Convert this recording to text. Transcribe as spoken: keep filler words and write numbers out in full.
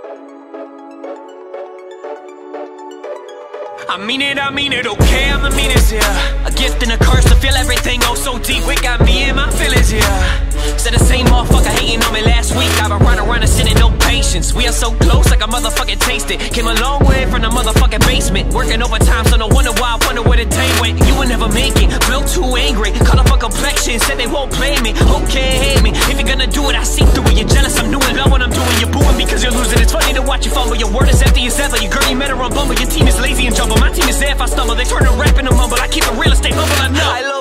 I mean it, I mean it, okay, I'm the meanest, yeah. A gift and a curse to feel everything oh so deep. It got me in my feelings, yeah. Said the same motherfucker hating on me last week. I've been riding around and sitting, no patience. We are so close, like a motherfucking taste it. Came a long way from the motherfucking basement. Working overtime, so no wonder why I wonder where the day went. You would never make it, feel too angry. Caught up on complexion, said they won't play me. Okay, hate me, if you're gonna do it, I see through it. You're jealous, I'm doing love when I'm doing. You're booing because you're losing. It's funny to watch you fumble. Your word is empty as ever. Your girl, you met her on Bumble. Your team is lazy and jumble. My team is there if I stumble. They turn to rap and a mumble. I keep it real estate humble, I know. I love